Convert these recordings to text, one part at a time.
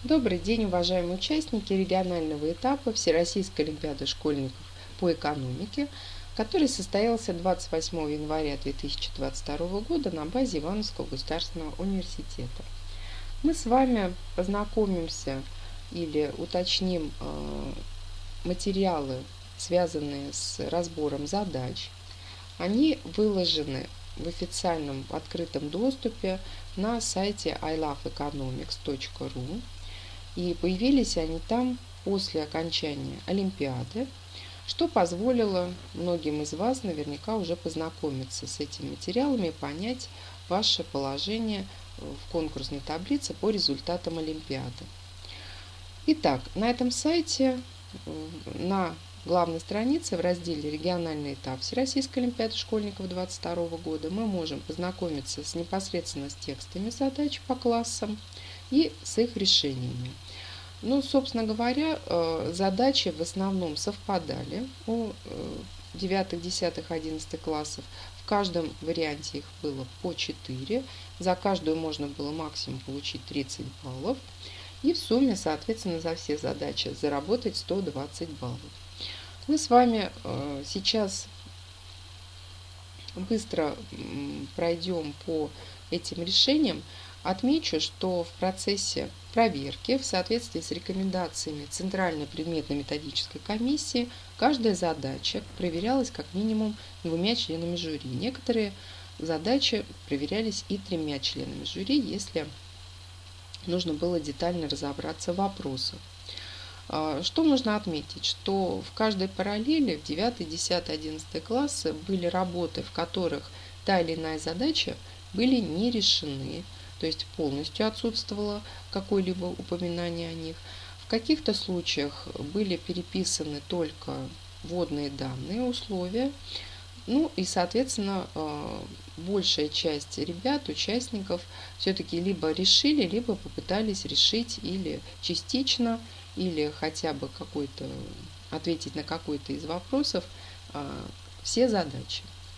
Добрый день, уважаемые участники регионального этапа Всероссийской олимпиады школьников по экономике, который состоялся 28 января 2022 года на базе Ивановского государственного университета. Мы с вами познакомимся или уточним материалы, связанные с разбором задач. Они выложены в официальном открытом доступе на сайте iloveeconomics.ru. И появились они там после окончания Олимпиады, что позволило многим из вас наверняка уже познакомиться с этими материалами и понять ваше положение в конкурсной таблице по результатам Олимпиады. Итак, на этом сайте на главной странице в разделе «Региональный этап Всероссийской олимпиады школьников 2022 года» мы можем познакомиться непосредственно с текстами задач по классам и с их решениями. Ну, собственно говоря, задачи в основном совпадали у 9, 10, 11 классов. В каждом варианте их было по 4. За каждую можно было максимум получить 30 баллов. И в сумме, соответственно, за все задачи заработать 120 баллов. Мы с вами сейчас быстро пройдем по этим решениям. Отмечу, что в процессе проверки в соответствии с рекомендациями Центральной предметно-методической комиссии каждая задача проверялась как минимум 2 членами жюри. Некоторые задачи проверялись и 3 членами жюри, если нужно было детально разобраться в вопросах. Что можно отметить? Что в каждой параллели в 9, 10, 11 классы были работы, в которых та или иная задача были не решены, то есть полностью отсутствовало какое-либо упоминание о них. В каких-то случаях были переписаны только вводные данные, условия. Ну и, соответственно, большая часть ребят, участников, все-таки либо решили, либо попытались решить или частично, или хотя бы ответить на какой-то из вопросов все задачи.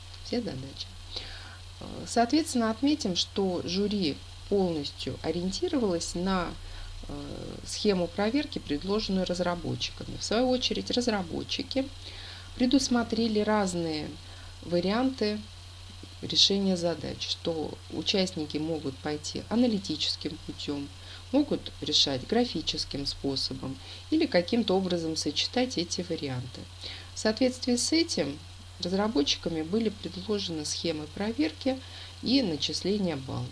Соответственно, отметим, что жюри полностью ориентировалось на схему проверки, предложенную разработчиками. В свою очередь, разработчики предусмотрели разные варианты решения задач, что участники могут пойти аналитическим путем, могут решать графическим способом или каким-то образом сочетать эти варианты. В соответствии с этим разработчиками были предложены схемы проверки и начисления баллов.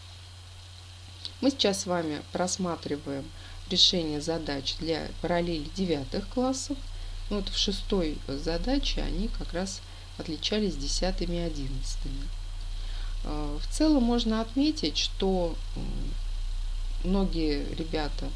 Мы сейчас с вами просматриваем решение задач для параллели 9 классов. Вот в 6-й задаче они как раз отличались 10-ми и 11-ми. В целом можно отметить, что многие ребята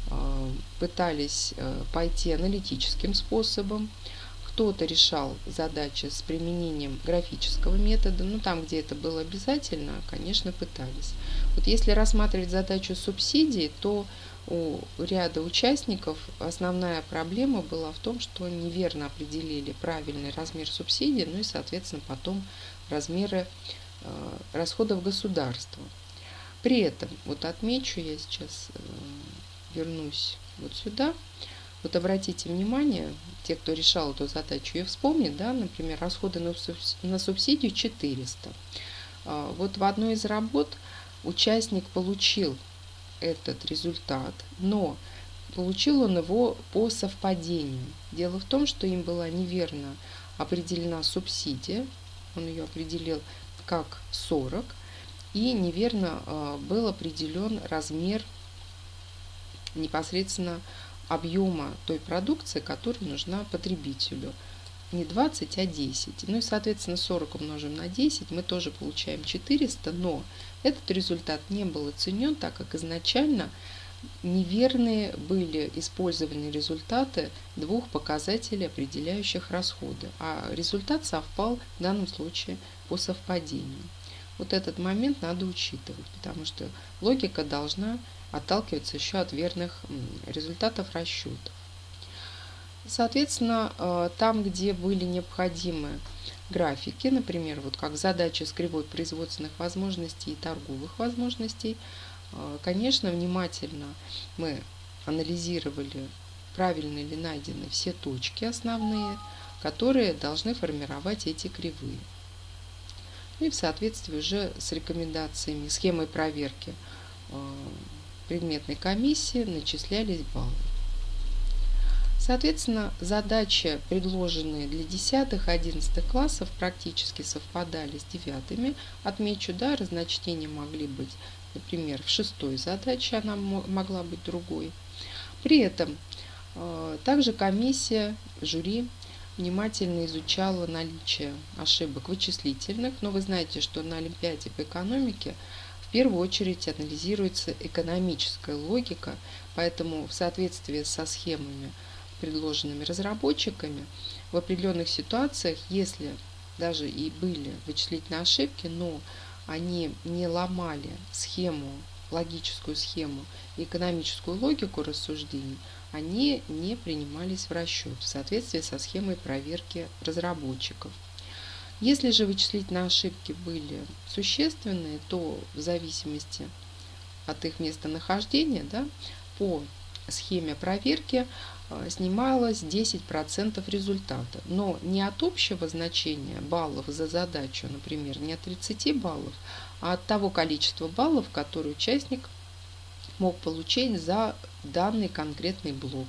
пытались пойти аналитическим способом. Кто-то решал задачи с применением графического метода, но там, где это было обязательно, конечно, пытались. Вот если рассматривать задачу субсидий, то у ряда участников основная проблема была в том, что неверно определили правильный размер субсидий, ну и, соответственно, потом размеры расходов государства. При этом, вот отмечу, я сейчас вернусь вот сюда. Вот обратите внимание, те, кто решал эту задачу, и вспомнит, да, например, расходы на субсидию 400. Вот в одной из работ участник получил этот результат, но получил он его по совпадению. Дело в том, что им была неверно определена субсидия, он ее определил как 40, и неверно был определен размер непосредственно объема той продукции, которая нужна потребителю. Не 20, а 10. Ну и, соответственно, 40 умножим на 10, мы тоже получаем 400, но этот результат не был оценен, так как изначально неверные были использованы результаты 2 показателей, определяющих расходы, а результат совпал в данном случае по совпадению. Вот этот момент надо учитывать, потому что логика должна отталкиваться еще от верных результатов расчетов. Соответственно, там, где были необходимы графики, например, вот как задача с кривой производственных возможностей и торговых возможностей, Конечно, внимательно мы анализировали, правильно ли найдены все точки основные, которые должны формировать эти кривые. И в соответствии уже с рекомендациями, схемой проверки предметной комиссии начислялись баллы. Соответственно, задачи, предложенные для 10-11 классов, практически совпадали с 9. Отмечу, да, разночтения могли быть, например, в 6-й задаче она могла быть другой. При этом также комиссия, жюри внимательно изучала наличие ошибок вычислительных, но вы знаете, что на Олимпиаде по экономике в первую очередь анализируется экономическая логика, поэтому в соответствии со схемами, предложенными разработчиками, в определенных ситуациях, если даже и были вычислительные ошибки, но они не ломали схему, логическую схему и экономическую логику рассуждений, они не принимались в расчет в соответствии со схемой проверки разработчиков. Если же вычислительные ошибки были существенные, то в зависимости от их местонахождения, да, по схеме проверки снималось 10% результата, но не от общего значения баллов за задачу, например, не от 30 баллов, а от того количества баллов, которые участник мог получить за данный конкретный блок,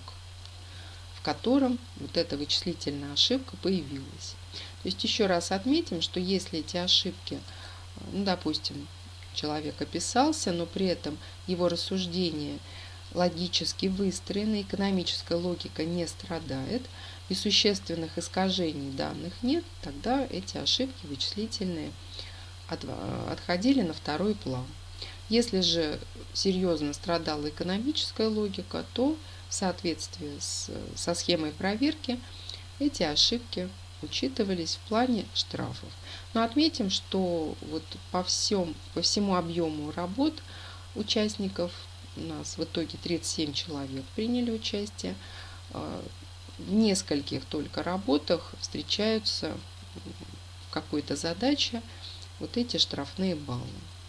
в котором вот эта вычислительная ошибка появилась. То есть еще раз отметим, что если эти ошибки, допустим, человек описался, но при этом его рассуждение логически выстроена, экономическая логика не страдает и существенных искажений данных нет, тогда эти ошибки вычислительные отходили на второй план. Если же серьезно страдала экономическая логика, то в соответствии со схемой проверки эти ошибки учитывались в плане штрафов. Но отметим, что вот по всему объему работ участников, у нас в итоге 37 человек приняли участие, в нескольких только работах встречаются в какой-то задаче вот эти штрафные баллы.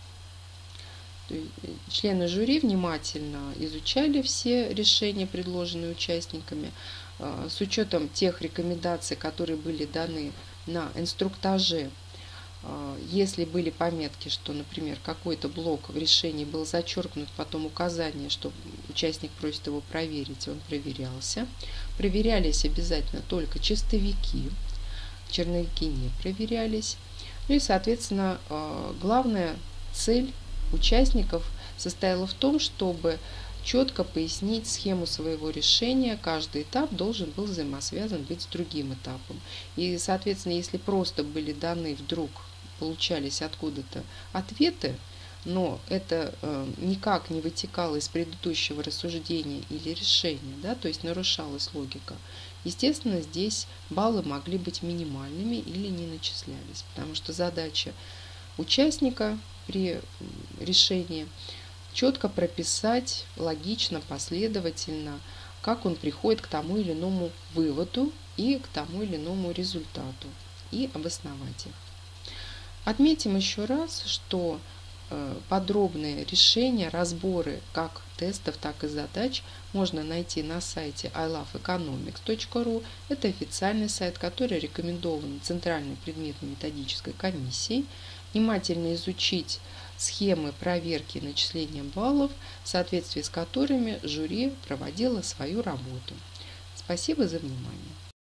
Члены жюри внимательно изучали все решения, предложенные участниками, с учетом тех рекомендаций, которые были даны на инструктаже. Если были пометки, что, например, какой-то блок в решении был зачеркнут, потом указание, что участник просит его проверить, он проверялся. Проверялись обязательно только чистовики, черновики не проверялись. Ну и, соответственно, главная цель участников состояла в том, чтобы четко пояснить схему своего решения. Каждый этап должен был взаимосвязан быть с другим этапом. И, соответственно, если просто были даны вдруг, получались откуда-то ответы, но это никак не вытекало из предыдущего рассуждения или решения, да, то есть нарушалась логика, естественно, здесь баллы могли быть минимальными или не начислялись, потому что задача участника при решении четко прописать логично, последовательно, как он приходит к тому или иному выводу и к тому или иному результату, и обосновать их. Отметим еще раз, что подробные решения, разборы как тестов, так и задач можно найти на сайте iloveeconomics.ru. Это официальный сайт, который рекомендован Центральной предметно-методической комиссией. Внимательно изучить схемы проверки и начисления баллов, в соответствии с которыми жюри проводило свою работу. Спасибо за внимание.